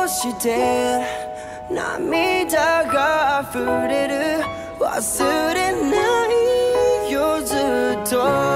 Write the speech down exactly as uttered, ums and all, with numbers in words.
して涙が溢れる忘れないよずっと